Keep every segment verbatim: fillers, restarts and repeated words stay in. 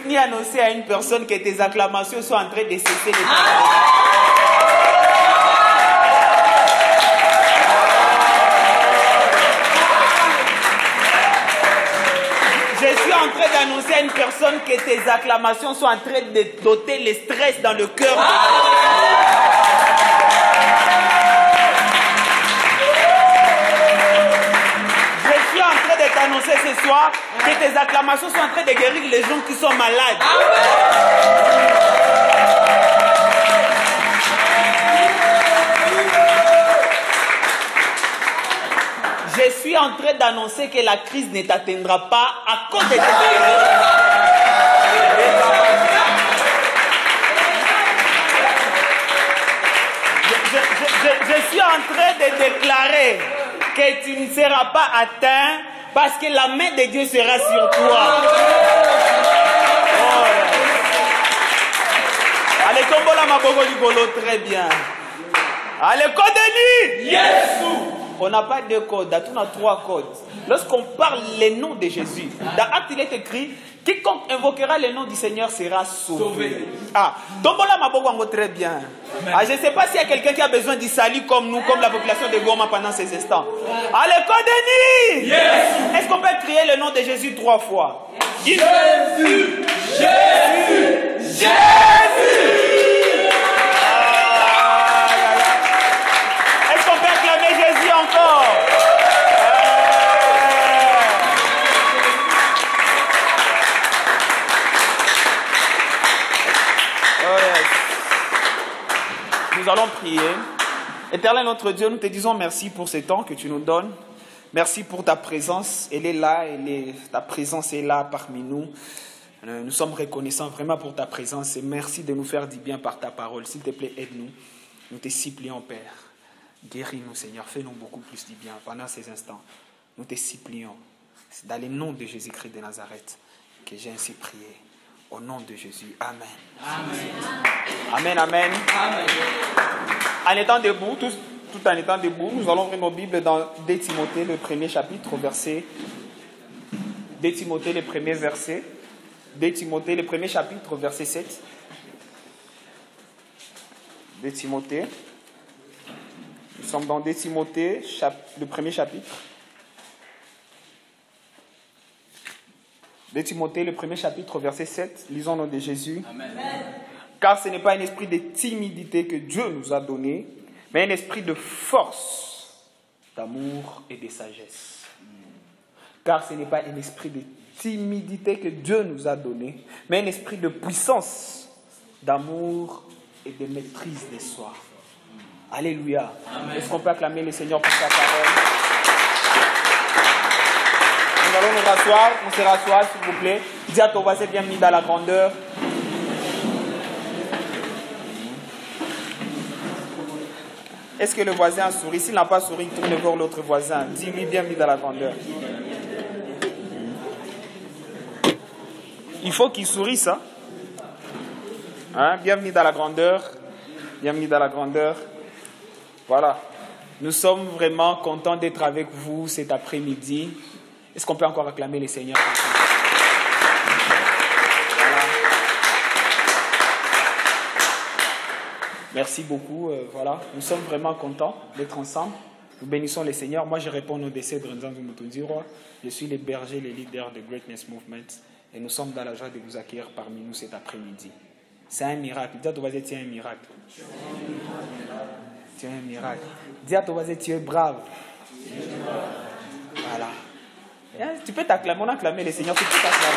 venir annoncer à une personne que tes acclamations sont en train de cesser de Je suis en train d'annoncer à une personne que tes acclamations sont en train de doter le stress dans le cœur. Je suis en train de t'annoncer ce soir que tes acclamations sont en train de guérir les gens qui sont malades. Je suis en train d'annoncer que la crise ne t'atteindra pas à cause de tes acclamations. Je, je, je, je suis en train de déclarer que tu ne seras pas atteint parce que la main de Dieu sera sur toi. Oh. Allez, tombola maboko likolo, très bien. Allez, Kodeni! Yes! On n'a pas deux codes, on a trois codes. Lorsqu'on parle le nom de Jésus, dans Acte il est écrit, quiconque invoquera le nom du Seigneur sera sauvé. sauvé. Ah, tombola maboko très bien. Ah, je ne sais pas s'il y a quelqu'un qui a besoin du salut comme nous, comme la population de Goma pendant ces instants. Allez, Kodeni! Yes. Est-ce qu'on peut crier le nom de Jésus trois fois? Jésus! Jésus! Jésus! Jésus! Est-ce qu'on peut acclamer Jésus encore? Nous allons prier. Éternel notre Dieu, nous te disons merci pour ce temps que tu nous donnes. Merci pour ta présence. Elle est là, elle est, ta présence est là parmi nous. Nous sommes reconnaissants vraiment pour ta présence et merci de nous faire du bien par ta parole. S'il te plaît, aide-nous. Nous te supplions, Père. Guéris-nous, Seigneur. Fais-nous beaucoup plus du bien pendant ces instants. Nous te supplions. C'est dans le nom de Jésus-Christ de Nazareth que j'ai ainsi prié. Au nom de Jésus. Amen. Amen. Amen, amen. Amen. En étant debout, tout, tout en étant debout, nous allons ouvrir nos Bibles dans deux Timothée, le premier chapitre, verset. deux Timothée, le premier verset. deux Timothée, le premier chapitre, verset sept. deux Timothée. Nous sommes dans deux Timothée, chap, le premier chapitre. deux Timothée, le premier chapitre, verset sept. Lisons au nom de Jésus. Amen. Car ce n'est pas un esprit de timidité que Dieu nous a donné, mais un esprit de force, d'amour et de sagesse. Car ce n'est pas un esprit de timidité que Dieu nous a donné, mais un esprit de puissance, d'amour et de maîtrise de soi. Alléluia. Amen. Est-ce qu'on peut acclamer le Seigneur pour sa parole? Nous allons nous rasseoir, on se rasseoir s'il vous plaît. Dis à ton voisin, bien mis dans la grandeur. Est-ce que le voisin a souri? S'il n'a pas souri, tourne vers l'autre voisin. Dis-lui, bien mis dans la grandeur. Il faut qu'il sourie, ça. Hein? Bienvenue dans la grandeur. Bienvenue dans la grandeur. Voilà. Nous sommes vraiment contents d'être avec vous cet après-midi. Est-ce qu'on peut encore acclamer le Seigneur? Voilà. Merci beaucoup. Euh, voilà. Nous sommes vraiment contents d'être ensemble. Nous bénissons le Seigneur. Moi, je réponds au décès de Renzan Zumutundiro. Je suis le berger, le leader de Greatness Movement. Et nous sommes dans la joie de vous accueillir parmi nous cet après-midi. C'est un miracle. Dis à ton voisin, tu es un miracle. Tu es un miracle. Dis à ton voisin, tu es brave. Voilà. Et, tu peux t'acclamer, on a acclamé le Seigneur. Tu peux t'acclamer.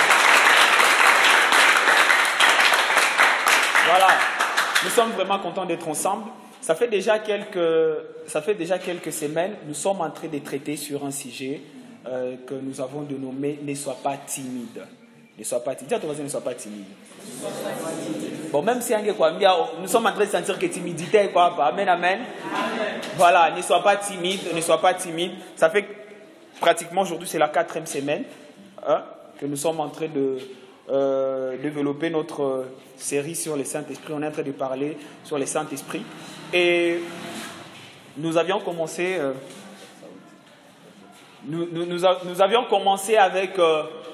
Voilà. Nous sommes vraiment contents d'être ensemble. Ça fait déjà quelques, ça fait déjà quelques semaines, nous sommes en train de traiter sur un sujet euh, que nous avons dénommé « Ne sois pas timide ». Ne sois pas timide. Dis à ton voisin, ne sois pas timide. Bon, même si nous sommes en train de sentir que timidité, quoi. Amen, amen. Voilà, ne sois pas timide, ne sois pas timide. Ça fait pratiquement aujourd'hui, c'est la quatrième semaine hein, que nous sommes en train de euh, développer notre euh, série sur le Saint-Esprit. On est en train de parler sur le Saint-Esprit. Et nous avions commencé, euh, nous, nous, nous, a, nous avions commencé avec... Euh,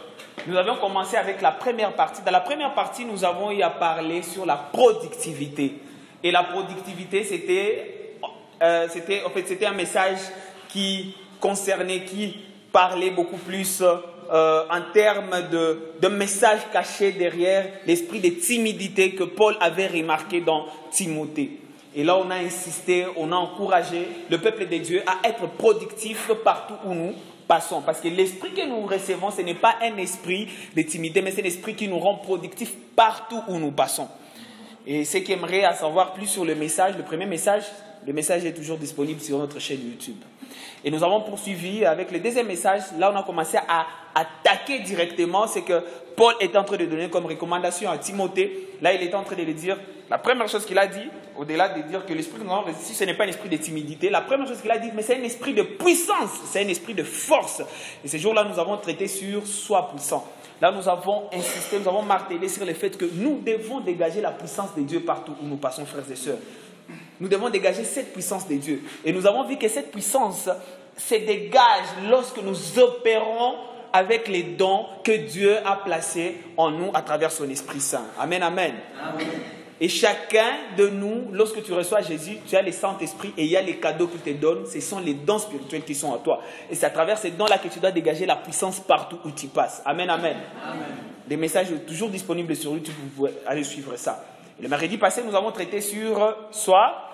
Nous avions commencé avec la première partie. Dans la première partie, nous avons eu à parler sur la productivité. Et la productivité, c'était, euh, c'était, en fait, c'était un message qui concernait, qui parlait beaucoup plus euh, en termes de, de message caché derrière l'esprit de timidité que Paul avait remarqué dans Timothée. Et là, on a insisté, on a encouragé le peuple de Dieu à être productif partout où nous passons. Parce que l'esprit que nous recevons, ce n'est pas un esprit de timidité, mais c'est un esprit qui nous rend productifs partout où nous passons. Et ceux qui aimeraient en savoir plus sur le message, le premier message, le message est toujours disponible sur notre chaîne YouTube. Et nous avons poursuivi avec le deuxième message. Là, on a commencé à attaquer directement ce que Paul est en train de donner comme recommandation à Timothée. Là, il est en train de lui dire, la première chose qu'il a dit, au-delà de dire que l'esprit que nous avons reçu, ce n'est pas un esprit de timidité, la première chose qu'il a dit, mais c'est un esprit de puissance, c'est un esprit de force. Et ce jour-là, nous avons traité sur « sois puissant ». Là, nous avons insisté, nous avons martelé sur le fait que nous devons dégager la puissance de Dieu partout où nous passons, frères et sœurs. Nous devons dégager cette puissance de Dieu. Et nous avons vu que cette puissance se dégage lorsque nous opérons avec les dons que Dieu a placés en nous à travers son Esprit Saint. Amen, amen. Amen. Et chacun de nous, lorsque tu reçois Jésus, tu as le Saint-Esprit et il y a les cadeaux qu'il te donne. Ce sont les dons spirituels qui sont à toi. Et c'est à travers ces dons-là que tu dois dégager la puissance partout où tu passes. Amen, amen. Amen. Des messages toujours disponibles sur YouTube, vous pouvez aller suivre ça. Le mercredi passé, nous avons traité sur soi.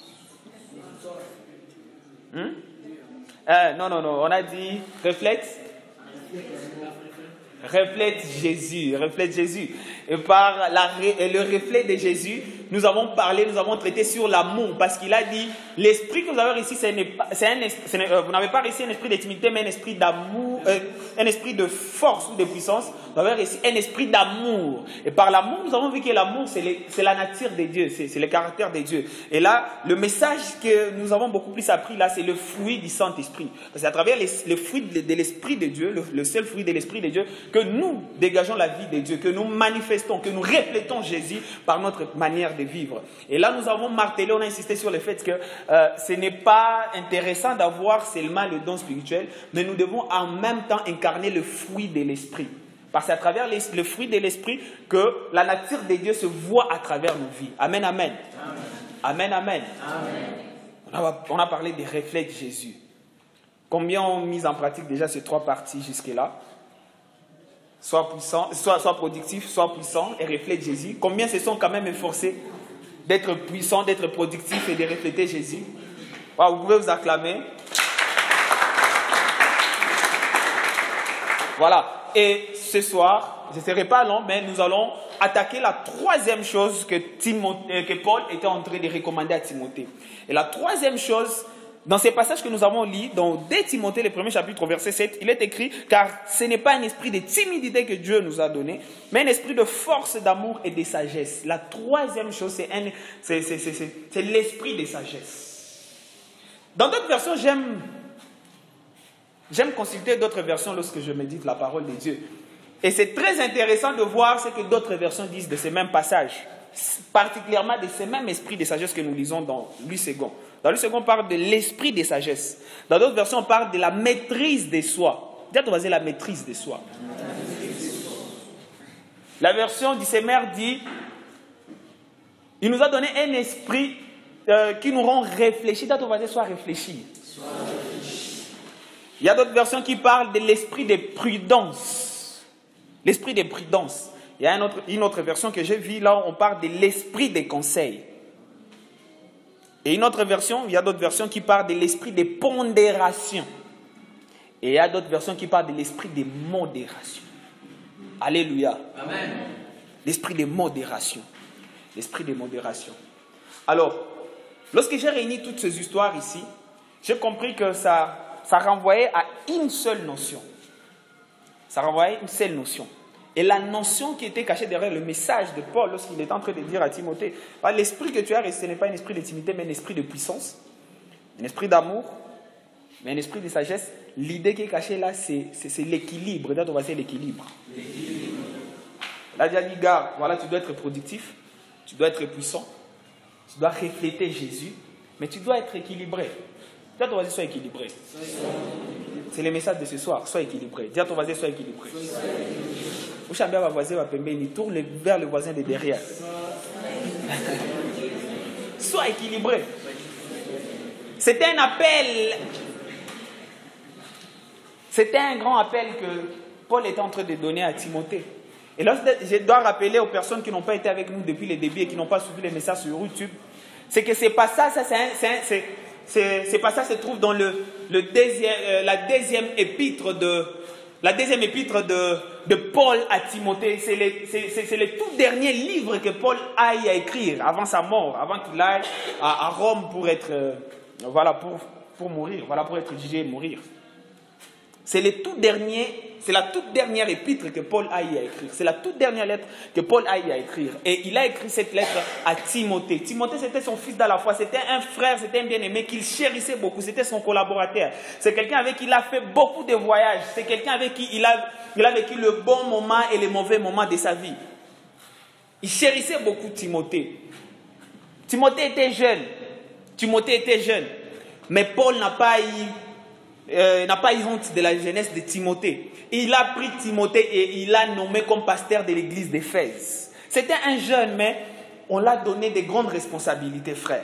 Hmm? Euh, non, non, non. On a dit reflète. Reflète Jésus. Reflète Jésus. Et par la, le reflet de Jésus, nous avons parlé, nous avons traité sur l'amour. Parce qu'il a dit, l'esprit que vous avez ici, c'est un esprit, euh, vous n'avez pas réussi un esprit de timidité, mais un esprit d'amour, euh, un esprit de force ou de puissance. Vous avez réussi un esprit d'amour. Et par l'amour, nous avons vu que l'amour, c'est la nature de Dieu, c'est le caractère de Dieu. Et là, le message que nous avons beaucoup plus appris là, c'est le fruit du Saint-Esprit. Parce qu'à travers les, le fruit de, de l'esprit de Dieu, le, le seul fruit de l'esprit de Dieu, que nous dégageons la vie de Dieu, que nous manifestons, que nous reflétons Jésus par notre manière de vivre. Et là, nous avons martelé, on a insisté sur le fait que euh, ce n'est pas intéressant d'avoir seulement le don spirituel, mais nous devons en même temps incarner le fruit de l'esprit. Parce que c'est à travers les, le fruit de l'esprit que la nature de Dieu se voit à travers nos vies. Amen, amen. Amen, amen. amen. On, a, on a parlé des reflets de Jésus. Combien ont mis en pratique déjà ces trois parties jusque-là? Soit puissant, soit, soit productif, soit puissant et reflète Jésus. Combien se sont quand même efforcés d'être puissants, d'être productifs et de refléter Jésus? Wow, vous pouvez vous acclamer. Voilà. Et ce soir, je ne serai pas long, mais nous allons attaquer la troisième chose que, Timothée, que Paul était en train de recommander à Timothée. Et la troisième chose, dans ces passages que nous avons lus, dans deux Timothée, le premier chapitre, verset sept, il est écrit, car ce n'est pas un esprit de timidité que Dieu nous a donné, mais un esprit de force, d'amour et de sagesse. La troisième chose, c'est l'esprit de sagesse. Dans d'autres versions, j'aime j'aime consulter d'autres versions lorsque je médite la parole de Dieu. Et c'est très intéressant de voir ce que d'autres versions disent de ces mêmes passages, particulièrement de ces mêmes esprits de sagesse que nous lisons dans Louis second. Dans Louis second, on parle de l'esprit de sagesse. Dans d'autres versions, on parle de la maîtrise de soi. Dis à ton voisin la maîtrise de soi. La version du Semmer dit, il nous a donné un esprit euh, qui nous rend réfléchis. Dis à ton voisin, sois réfléchi. Il y a d'autres versions qui parlent de l'esprit de prudence. L'esprit de prudence. Il y a une autre, une autre version que j'ai vue, là, on parle de l'esprit des conseils. Et une autre version, il y a d'autres versions qui parlent de l'esprit de pondération. Et il y a d'autres versions qui parlent de l'esprit de modération. Alléluia. Amen. L'esprit de modération. L'esprit de modération. Alors, lorsque j'ai réuni toutes ces histoires ici, j'ai compris que ça... Ça renvoyait à une seule notion. Ça renvoyait à une seule notion. Et la notion qui était cachée derrière le message de Paul, lorsqu'il est en train de dire à Timothée, l'esprit que tu as, ce n'est pas un esprit de timidité, mais un esprit de puissance, un esprit d'amour, mais un esprit de sagesse. L'idée qui est cachée là, c'est l'équilibre. Là, on va dire l'équilibre. Là, il a dit, gars, voilà, tu dois être productif, tu dois être puissant, tu dois refléter Jésus, mais tu dois être équilibré. Là, on va dire, sois équilibré. C'est le message de ce soir. Sois équilibré. Dis à ton voisin, sois équilibré. Vous savez, votre voisin va pember, il tourne vers le voisin de derrière. Sois équilibré. C'était un appel. C'était un grand appel que Paul était en train de donner à Timothée. Et là, je dois rappeler aux personnes qui n'ont pas été avec nous depuis le début et qui n'ont pas suivi les messages sur YouTube, c'est que ces passages, ça, c'est un, c'est un, c'est, c'est, ces passages se trouvent dans le, le deuxième, euh, la deuxième épître de, la deuxième épître de, de Paul à Timothée. C'est le, c'est, c'est, c'est le tout dernier livre que Paul aille à écrire avant sa mort, avant qu'il aille à, à Rome pour être, euh, voilà, pour, pour mourir, voilà, pour être jugé et mourir. C'est le tout dernier, c'est la toute dernière épître que Paul a eu à écrire. C'est la toute dernière lettre que Paul a eu à écrire. Et il a écrit cette lettre à Timothée. Timothée, c'était son fils dans la foi. C'était un frère, c'était un bien-aimé qu'il chérissait beaucoup. C'était son collaborateur. C'est quelqu'un avec qui il a fait beaucoup de voyages. C'est quelqu'un avec qui il a, il a vécu le bon moment et les mauvais moments de sa vie. Il chérissait beaucoup Timothée. Timothée était jeune. Timothée était jeune. Mais Paul n'a pas eu... Euh, n'a pas eu honte de la jeunesse de Timothée. Il a pris Timothée et il l'a nommé comme pasteur de l'église d'Éphèse. C'était un jeune, mais on l'a donné des grandes responsabilités, frère.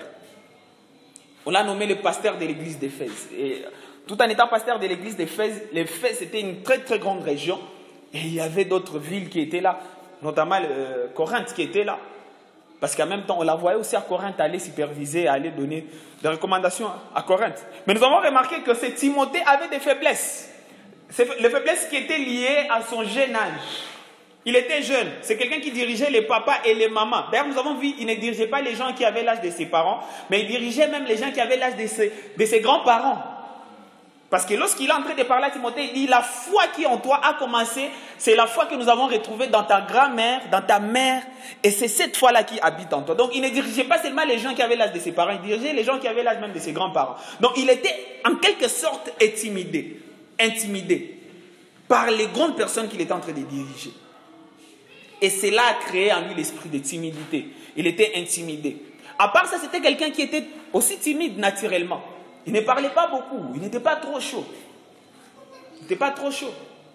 On l'a nommé le pasteur de l'église d'Éphèse. Et tout en étant pasteur de l'église d'Éphèse, l'Éphèse c'était une très très grande région. Et il y avait d'autres villes qui étaient là, notamment euh, Corinthe qui était là. Parce qu'en même temps, on la voyait aussi à Corinthe aller superviser, aller donner des recommandations à Corinthe. Mais nous avons remarqué que ce Timothée avait des faiblesses. Les faiblesses qui étaient liées à son jeune âge. Il était jeune. C'est quelqu'un qui dirigeait les papas et les mamans. D'ailleurs, nous avons vu, il ne dirigeait pas les gens qui avaient l'âge de ses parents, mais il dirigeait même les gens qui avaient l'âge de ses, de ses grands-parents. Parce que lorsqu'il est en train de parler à Timothée, il dit, la foi qui est en toi a commencé, c'est la foi que nous avons retrouvée dans ta grand-mère, dans ta mère, et c'est cette foi-là qui habite en toi. Donc il ne dirigeait pas seulement les gens qui avaient l'âge de ses parents, il dirigeait les gens qui avaient l'âge même de ses grands-parents. Donc il était en quelque sorte intimidé, intimidé par les grandes personnes qu'il était en train de diriger. Et cela a créé en lui l'esprit de timidité. Il était intimidé. À part ça, c'était quelqu'un qui était aussi timide naturellement. Il ne parlait pas beaucoup, il n'était pas trop chaud. Il n'était pas trop chaud.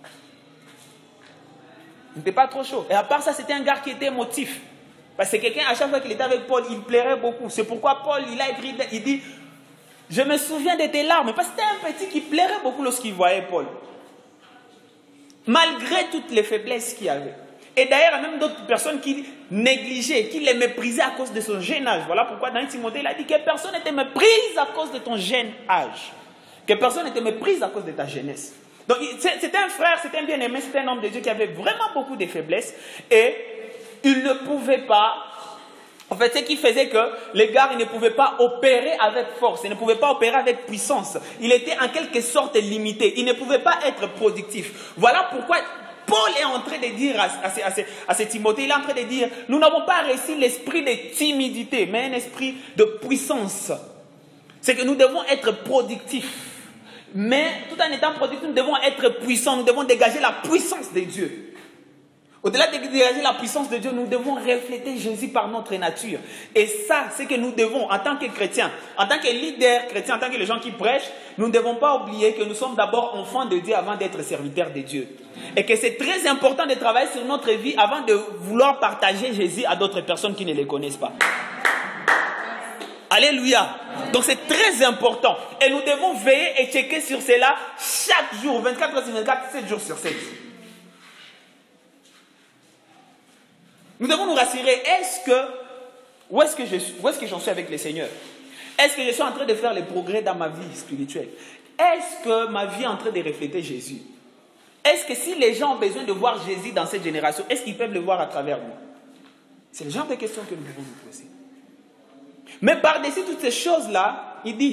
Il n'était pas trop chaud. Et à part ça, c'était un gars qui était émotif. Parce que quelqu'un, à chaque fois qu'il était avec Paul, il plairait beaucoup. C'est pourquoi Paul, il a écrit, il dit, je me souviens de tes larmes. Parce que c'était un petit qui plairait beaucoup lorsqu'il voyait Paul. Malgré toutes les faiblesses qu'il avait. Et d'ailleurs, il y a même d'autres personnes qui négligeaient, qui les méprisaient à cause de son jeune âge. Voilà pourquoi dans Timothée, il a dit que personne ne te méprise à cause de ton jeune âge. Que personne ne te méprise à cause de ta jeunesse. Donc, c'était un frère, c'était un bien-aimé, c'était un homme de Dieu qui avait vraiment beaucoup de faiblesses. Et il ne pouvait pas... En fait, ce qui faisait que les gars, ils ne pouvaient pas opérer avec force, ils ne pouvaient pas opérer avec puissance. Il était en quelque sorte limité. Il ne pouvait pas être productif. Voilà pourquoi... Paul est en train de dire à, à, à, à ce Timothée, il est en train de dire, nous n'avons pas reçu l'esprit de timidité, mais un esprit de puissance. C'est que nous devons être productifs. Mais tout en étant productifs, nous devons être puissants, nous devons dégager la puissance de Dieu. Au-delà de dégager la puissance de Dieu, nous devons refléter Jésus par notre nature. Et ça, c'est que nous devons, en tant que chrétiens, en tant que leaders chrétiens, en tant que les gens qui prêchent, nous ne devons pas oublier que nous sommes d'abord enfants de Dieu avant d'être serviteurs de Dieu. Et que c'est très important de travailler sur notre vie avant de vouloir partager Jésus à d'autres personnes qui ne les connaissent pas. Alléluia. Donc c'est très important. Et nous devons veiller et checker sur cela chaque jour, vingt-quatre heures sur vingt-quatre, sept jours sur sept. Nous devons nous rassurer, est-ce que, où est-ce que je suis, où est-ce que j'en suis avec le Seigneur? Est-ce que je suis en train de faire les progrès dans ma vie spirituelle? Est-ce que ma vie est en train de refléter Jésus? Est-ce que si les gens ont besoin de voir Jésus dans cette génération, est-ce qu'ils peuvent le voir à travers moi? C'est le genre de questions que nous devons nous poser. Mais par-dessus toutes ces choses-là, il dit,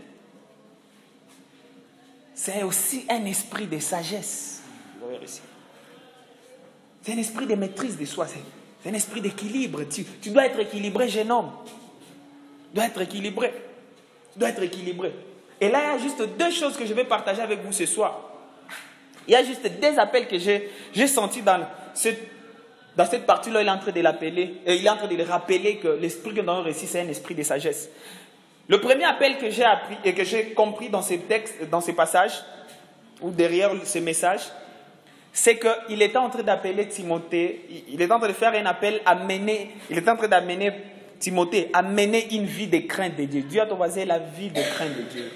c'est aussi un esprit de sagesse. Vous avez réussi. C'est un esprit de maîtrise de soi. C'est C'est un esprit d'équilibre. Tu, tu dois être équilibré, jeune homme. Tu dois être équilibré. Tu dois être équilibré. Et là, il y a juste deux choses que je vais partager avec vous ce soir. Il y a juste deux appels que j'ai, j'ai sentis dans, ce, dans cette partie-là. Il est en train de l'appeler, et il est en train de le rappeler que l'esprit que nous avons reçu, c'est un esprit de sagesse. Le premier appel que j'ai appris et que j'ai compris dans ces textes, dans ces passages, ou derrière ce message, c'est qu'il était en train d'appeler Timothée, il est en train de faire un appel à mener, il est en train d'amener Timothée à mener une vie de crainte de Dieu. Dieu a ton voisin la vie de crainte de Dieu.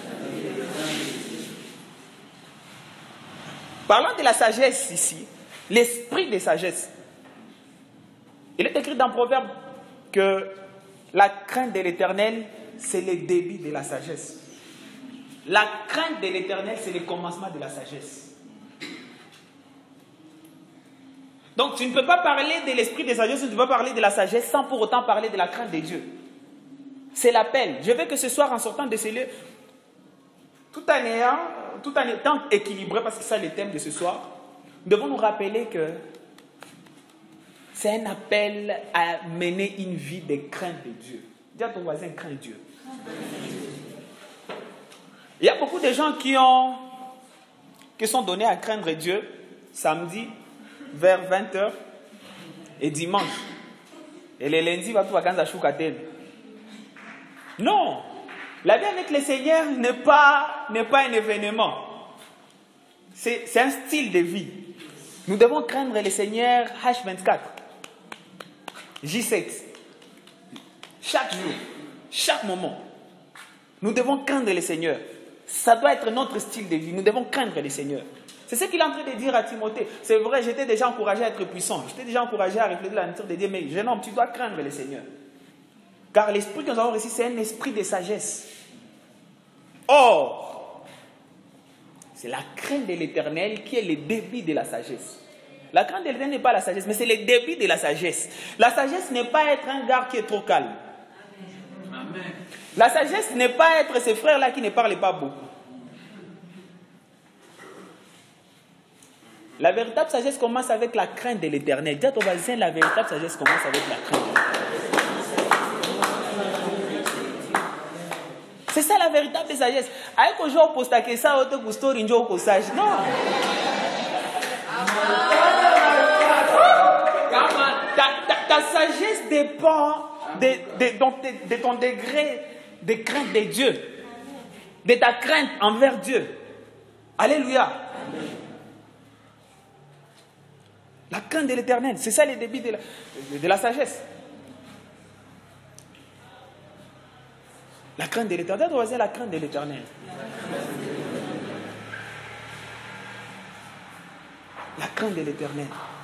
Parlant de la sagesse ici, l'esprit de sagesse, il est écrit dans Proverbe que la crainte de l'Éternel, c'est le début de la sagesse. La crainte de l'Éternel, c'est le commencement de la sagesse. Donc, tu ne peux pas parler de l'esprit de sagesse, tu ne peux pas parler de la sagesse sans pour autant parler de la crainte de Dieu. C'est l'appel. Je veux que ce soir, en sortant de ces lieux, tout en ayant, tout en étant équilibré, parce que c'est ça le thème de ce soir, nous devons nous rappeler que c'est un appel à mener une vie de crainte de Dieu. Dis à ton voisin, crains Dieu. Il y a beaucoup de gens qui, ont, qui sont donnés à craindre Dieu samedi vers vingt heures et dimanche. Et le lundi, va tout vacances à Choukaten. Non! La vie avec le Seigneur n'est pas, n'est pas un événement. C'est, c'est un style de vie. Nous devons craindre le Seigneur H vingt-quatre, J sept. Chaque jour, chaque moment. Nous devons craindre le Seigneur. Ça doit être notre style de vie. Nous devons craindre le Seigneur. C'est ce qu'il est en train de dire à Timothée. C'est vrai, j'étais déjà encouragé à être puissant. J'étais déjà encouragé à refléter la nature de Dieu. Mais jeune homme, tu dois craindre le Seigneur. Car l'esprit que nous avons reçu, c'est un esprit de sagesse. Or, c'est la crainte de l'Éternel qui est le début de la sagesse. La crainte de l'Éternel n'est pas la sagesse, mais c'est le début de la sagesse. La sagesse n'est pas être un gars qui est trop calme. Amen. La sagesse n'est pas être ces frères-là qui ne parlent pas beaucoup. La véritable sagesse commence avec la crainte de l'Éternel. Dis à ton voisin, la véritable sagesse commence avec la crainte de l'Éternel. C'est ça la véritable sagesse. Avec aujourd'hui, on peut ça, on peut story, on peut sage. Non. Ta, ta, ta sagesse dépend de, de, de, de ton degré de crainte de Dieu, de ta crainte envers Dieu. Alléluia. La crainte de l'Éternel, c'est ça le début de la, de, de la sagesse. La crainte de l'Éternel, doit être la crainte de l'Éternel. La crainte de l'Éternel.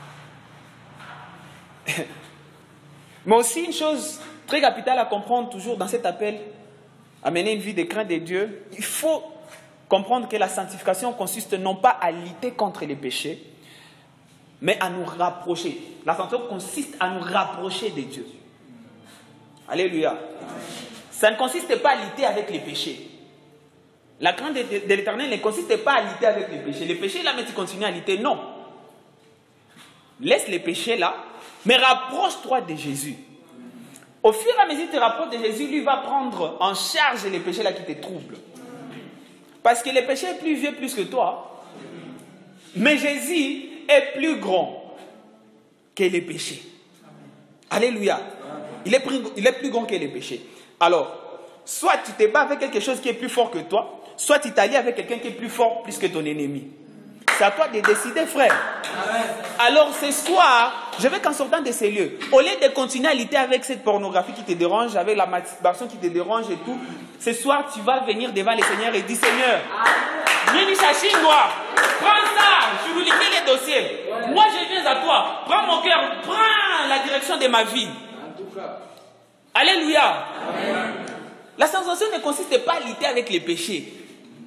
Mais aussi une chose très capitale à comprendre toujours dans cet appel à mener une vie de crainte de Dieu, il faut comprendre que la sanctification consiste non pas à lutter contre les péchés, mais à nous rapprocher. La sanctification consiste à nous rapprocher de Dieu. Alléluia. Ça ne consiste pas à lutter avec les péchés. La crainte de, de, de l'Éternel ne consiste pas à lutter avec les péchés. Les péchés là, mais tu continues à lutter. Non. Laisse les péchés là, mais rapproche-toi de Jésus. Au fur et à mesure que tu te rapproches de Jésus, lui va prendre en charge les péchés là qui te troublent. Parce que le péché est plus vieux plus que toi. Mais Jésus est plus grand que les péchés. Alléluia. Il est plus, il est plus grand que les péchés. Alors, soit tu te bats avec quelque chose qui est plus fort que toi, soit tu t'allies avec quelqu'un qui est plus fort plus que ton ennemi. C'est à toi de décider, frère. Alors ce soir, je veux qu'en sortant de ces lieux, au lieu de continuer à lutter avec cette pornographie qui te dérange, avec la masturbation qui te dérange et tout, ce soir tu vas venir devant le Seigneur et dire, Seigneur, viens chercher moi, prends ça, je vous liquide les dossiers. Moi je viens à toi, prends mon cœur, prends la direction de ma vie. Alléluia. Amen. La sanctification ne consiste pas à lutter avec les péchés.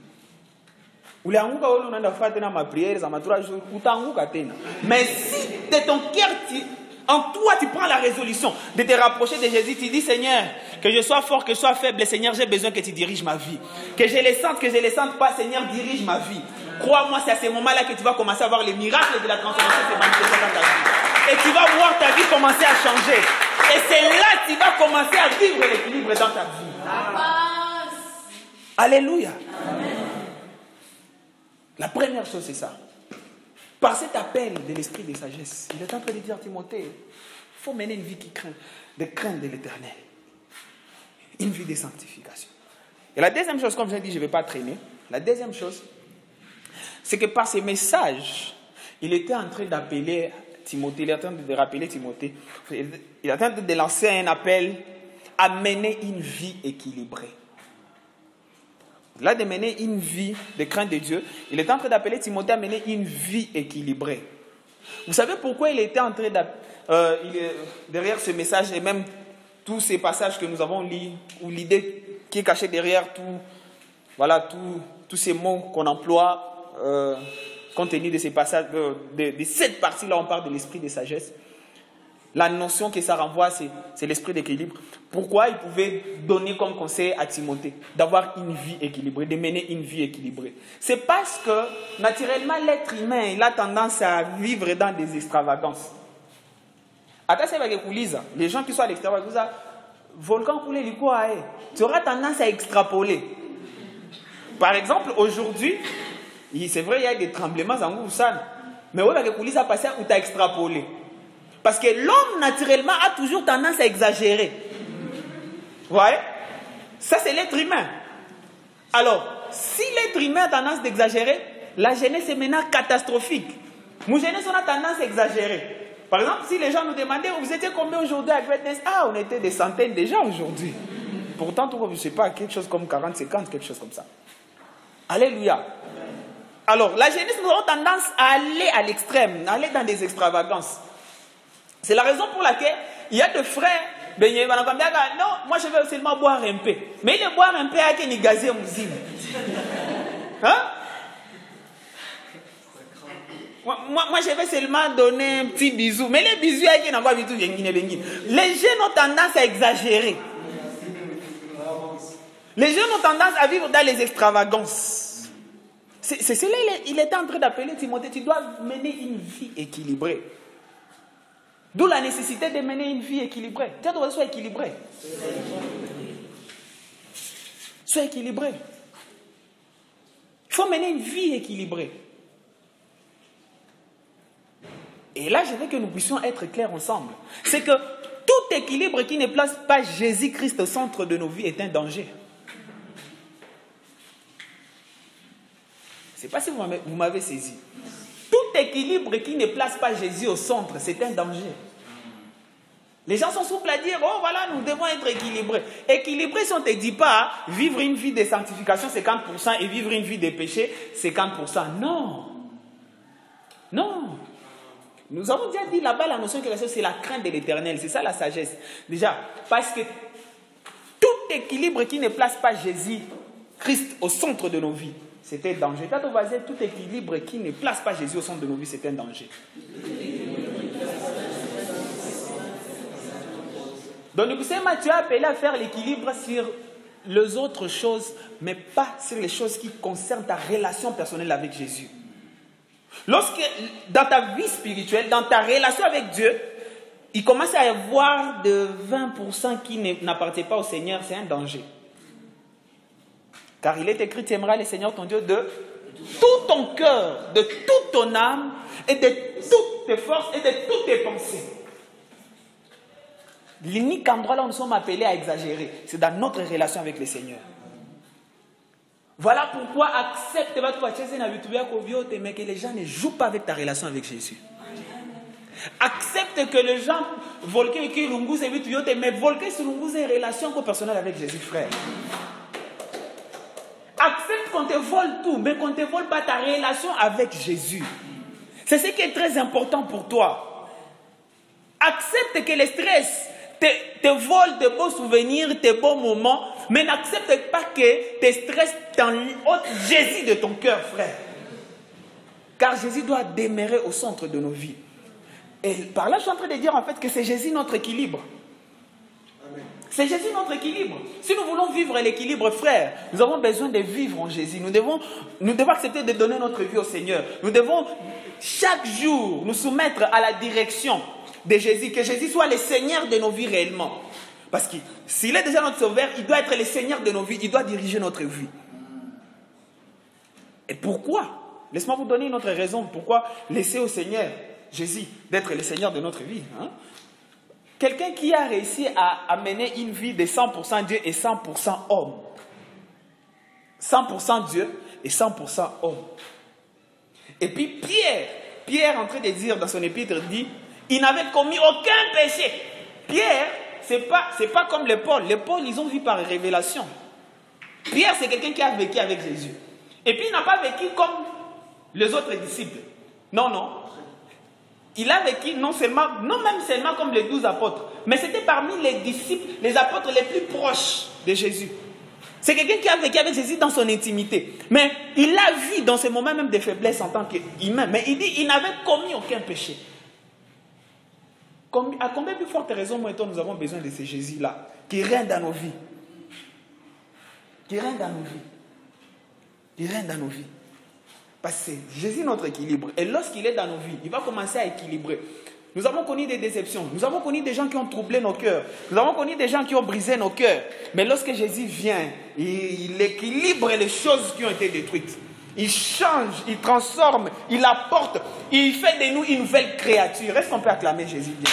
Mais si de ton cœur, en toi, tu prends la résolution de te rapprocher de Jésus, tu dis, Seigneur, que je sois fort, que je sois faible, Seigneur, j'ai besoin que tu diriges ma vie. Que je les sente, que je ne les sente pas, Seigneur, dirige ma vie. Crois-moi, c'est à ce moment-là que tu vas commencer à voir les miracles de la transformation se manifester dans ta vie. Et tu vas voir ta vie commencer à changer. Et c'est là que tu vas commencer à vivre l'équilibre dans ta vie. Amen. Alléluia. Amen. La première chose, c'est ça. Par cet appel de l'esprit de sagesse, il est en train de dire à Timothée, il faut mener une vie qui craint, de crainte de l'Éternel. Une vie de sanctification. Et la deuxième chose, comme je l'ai dit, je ne vais pas traîner. La deuxième chose, C'est que par ces messages, il était en train d'appeler Timothée, il est en train de rappeler Timothée, il est en train de lancer un appel à mener une vie équilibrée. Là, de mener une vie de crainte de Dieu, il est en train d'appeler Timothée à mener une vie équilibrée. Vous savez pourquoi il était en train d'appeler, euh, derrière ce message et même tous ces passages que nous avons lus, ou l'idée qui est cachée derrière tout, voilà, tout, tous ces mots qu'on emploie, euh, compte tenu de ces passages, de, de, de cette partie-là, on parle de l'esprit de sagesse. La notion que ça renvoie, c'est, c'est l'esprit d'équilibre. Pourquoi il pouvait donner comme conseil à Timothée d'avoir une vie équilibrée, de mener une vie équilibrée? C'est parce que, naturellement, l'être humain, il a tendance à vivre dans des extravagances. Les gens qui sont à l'extérieur, volcan coulé du quoi, tu auras tendance à extrapoler. Par exemple, aujourd'hui, c'est vrai, il y a des tremblements en Goussan, mais où la coulisse a passé où tu as extrapolé. Parce que l'homme, naturellement, a toujours tendance à exagérer. Vous voyez? Ça, c'est l'être humain. Alors, si l'être humain a tendance à exagérer, la jeunesse est maintenant catastrophique. Nous, jeunesse, on a tendance à exagérer. Par exemple, si les gens nous demandaient, vous étiez combien aujourd'hui à Greatness? Ah, on était des centaines déjà aujourd'hui. Pourtant, je ne sais pas, quelque chose comme quarante, cinquante, quelque chose comme ça. Alléluia. Alors, la jeunesse, nous avons tendance à aller à l'extrême, à aller dans des extravagances. C'est la raison pour laquelle il y a des frères, ben, non, moi je veux seulement boire un peu. Mais il boire un peu avec une gazée mousine. Hein? Moi, moi, je vais seulement donner un petit bisou. Mais les bisous, avec une bisou, les jeunes ont tendance à exagérer. Les jeunes ont tendance à vivre dans les extravagances. C'est, c'est cela, il était en train d'appeler Timothée, tu dois mener une vie équilibrée. D'où la nécessité de mener une vie équilibrée. Tu dois être équilibré. Sois équilibré. Il faut mener une vie équilibrée. Et là, je veux que nous puissions être clairs ensemble. C'est que tout équilibre qui ne place pas Jésus-Christ au centre de nos vies est un danger. Je ne sais pas si vous m'avez, vous m'avez saisi. Tout équilibre qui ne place pas Jésus au centre, c'est un danger. Les gens sont souples à dire, oh voilà, nous devons être équilibrés. Équilibré, si on ne te dit pas, vivre une vie de sanctification, cinquante pour cent, et vivre une vie de péché, cinquante pour cent. Non. Non. Nous avons déjà dit là-bas, la notion que c'est la crainte de l'éternel. C'est ça la sagesse. Déjà, parce que tout équilibre qui ne place pas Jésus-Christ au centre de nos vies, c'est un danger. Quand on va dire tout équilibre qui ne place pas Jésus au centre de nos vies, c'est un danger. Donc, vous savez, tu es appelé à faire l'équilibre sur les autres choses, mais pas sur les choses qui concernent ta relation personnelle avec Jésus. Lorsque, dans ta vie spirituelle, dans ta relation avec Dieu, il commence à y avoir de vingt pour cent qui n'appartient pas au Seigneur, c'est un danger. Car il est écrit, tu aimeras le Seigneur ton Dieu de tout ton cœur, de toute ton âme, et de toutes tes forces, et de toutes tes pensées. L'unique endroit là où nous sommes appelés à exagérer, c'est dans notre relation avec le Seigneur. Voilà pourquoi accepte mais que les gens ne jouent pas avec ta relation avec Jésus. Accepte que les gens volent mais volent sur une relation personnelle avec Jésus, frère. Accepte qu'on te vole tout, mais qu'on ne te vole pas ta relation avec Jésus. C'est ce qui est très important pour toi. Accepte que le stress te, te vole de beaux souvenirs, de beaux moments, mais n'accepte pas que tes stress t'enlèvent Jésus de ton cœur, frère. Car Jésus doit demeurer au centre de nos vies. Et par là, je suis en train de dire en fait que c'est Jésus notre équilibre. C'est Jésus notre équilibre. Si nous voulons vivre l'équilibre, frère, nous avons besoin de vivre en Jésus. Nous devons, nous devons accepter de donner notre vie au Seigneur. Nous devons chaque jour nous soumettre à la direction de Jésus. Que Jésus soit le Seigneur de nos vies réellement. Parce que s'il est déjà notre sauveur, il doit être le Seigneur de nos vies. Il doit diriger notre vie. Et pourquoi? Laisse-moi vous donner une autre raison. Pourquoi laisser au Seigneur, Jésus, d'être le Seigneur de notre vie, hein? Quelqu'un qui a réussi à, à mener une vie de cent pour cent Dieu et cent pour cent homme. cent pour cent Dieu et cent pour cent homme. Et puis Pierre, Pierre en train de dire dans son épître, dit, il n'avait commis aucun péché. Pierre, c'est pas, c'est pas comme les Paul. Les Paul, ils ont vu par révélation. Pierre, c'est quelqu'un qui a vécu avec Jésus. Et puis il n'a pas vécu comme les autres disciples. Non, non. Il a vécu non seulement, non même seulement comme les douze apôtres, mais c'était parmi les disciples, les apôtres les plus proches de Jésus. C'est quelqu'un qui a vécu avec Jésus dans son intimité. Mais il a vu dans ces moments même de faiblesse en tant qu'humain. Mais il dit, il n'avait commis aucun péché. À combien plus forte raison, moi et toi, nous avons besoin de ce Jésus-là, qui règne dans nos vies. Qui règne dans nos vies. Qui règne dans nos vies. Parce que Jésus est notre équilibre. Et lorsqu'il est dans nos vies, il va commencer à équilibrer. Nous avons connu des déceptions. Nous avons connu des gens qui ont troublé nos cœurs. Nous avons connu des gens qui ont brisé nos cœurs. Mais lorsque Jésus vient, il, il équilibre les choses qui ont été détruites. Il change, il transforme, il apporte, il fait de nous une nouvelle créature. Est-ce qu'on peut acclamer Jésus bien?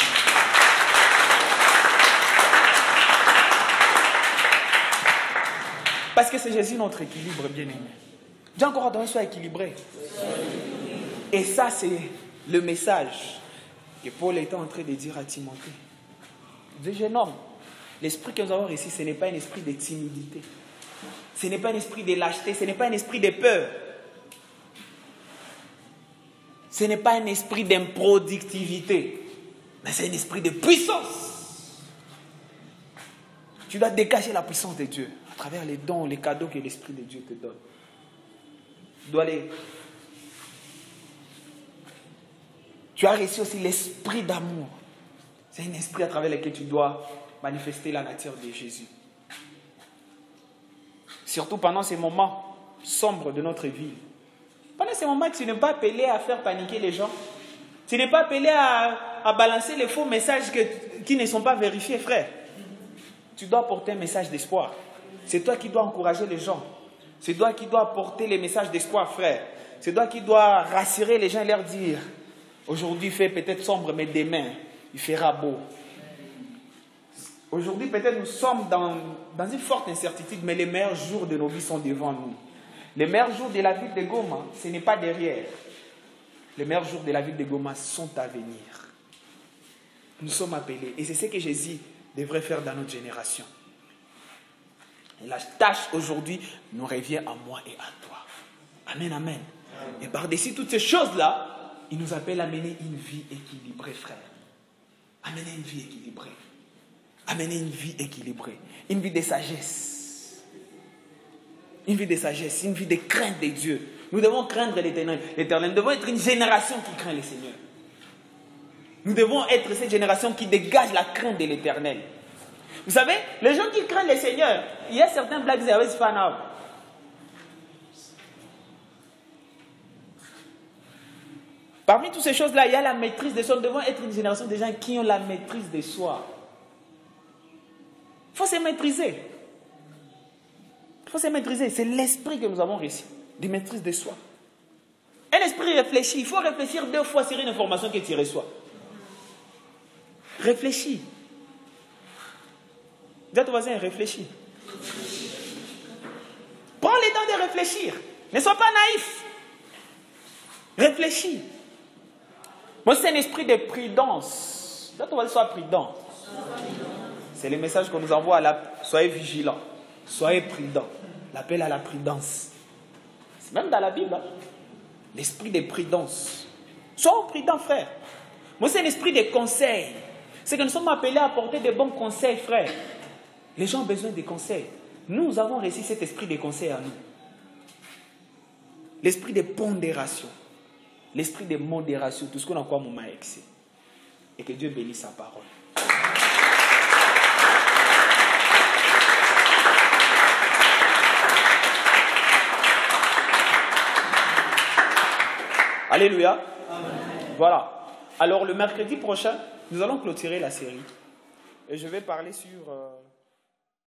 Parce que c'est Jésus notre équilibre, bien aimé. Dieu encore adoré soit équilibré. Et ça, c'est le message que Paul était en train de dire à Timothée. Il dit, jeune homme, l'esprit que nous avons ici, ce n'est pas un esprit de timidité. Ce n'est pas un esprit de lâcheté, ce n'est pas un esprit de peur. Ce n'est pas un esprit d'improductivité, mais c'est un esprit de puissance. Tu dois dégager la puissance de Dieu à travers les dons, les cadeaux que l'Esprit de Dieu te donne. Tu dois aller. Tu as reçu aussi l'esprit d'amour. C'est un esprit à travers lequel tu dois manifester la nature de Jésus. Surtout pendant ces moments sombres de notre vie. Pendant ces moments, tu n'es pas appelé à faire paniquer les gens. Tu n'es pas appelé à, à balancer les faux messages que, qui ne sont pas vérifiés, frère. Tu dois porter un message d'espoir. C'est toi qui dois encourager les gens. C'est toi qui dois porter les messages d'espoir, frère. C'est toi qui dois rassurer les gens et leur dire, aujourd'hui il fait peut-être sombre, mais demain, il fera beau. Aujourd'hui, peut-être nous sommes dans, dans une forte incertitude, mais les meilleurs jours de nos vies sont devant nous. Les meilleurs jours de la ville de Goma, ce n'est pas derrière. Les meilleurs jours de la ville de Goma sont à venir. Nous sommes appelés. Et c'est ce que Jésus devrait faire dans notre génération. Et la tâche aujourd'hui nous revient à moi et à toi. Amen, amen. Et par-dessus toutes ces choses-là, il nous appelle à mener une vie équilibrée, frère. À mener une vie équilibrée. À mener une vie équilibrée. Une vie de sagesse. Une vie de sagesse, une vie de crainte de Dieu. Nous devons craindre l'Éternel. L'Éternel. Nous devons être une génération qui craint le Seigneur. Nous devons être cette génération qui dégage la crainte de l'Éternel. Vous savez, les gens qui craignent le Seigneur, il y a certains blagues qui avaient fan. Parmi toutes ces choses-là, il y a la maîtrise de soi. Nous devons être une génération de gens qui ont la maîtrise de soi. Il faut se maîtriser. Il faut se maîtriser. C'est l'esprit que nous avons reçu, de maîtrise de soi. Un esprit réfléchi. Il faut réfléchir deux fois sur une information que tu reçois. Réfléchis. Dis à ton voisin, réfléchis. Prends le temps de réfléchir. Ne sois pas naïf. Réfléchis. Moi, c'est un esprit de prudence. Dis à ton voisin, sois prudent. C'est le message qu'on nous envoie à la... Soyez vigilants. Soyez prudents. L'appel à la prudence. C'est même dans la Bible. Hein? L'esprit de prudence. Sois prudent, frère. Moi, c'est un esprit de conseil. C'est que nous sommes appelés à apporter de bons conseils, frère. Les gens ont besoin de conseils. Nous avons reçu cet esprit de conseil à nous. L'esprit de pondération. L'esprit de modération. Tout ce qu'on a quoi, mon excès. Et que Dieu bénisse sa parole. Alléluia. Amen. Voilà. Alors le mercredi prochain, nous allons clôturer la série. Et je vais parler sur... Euh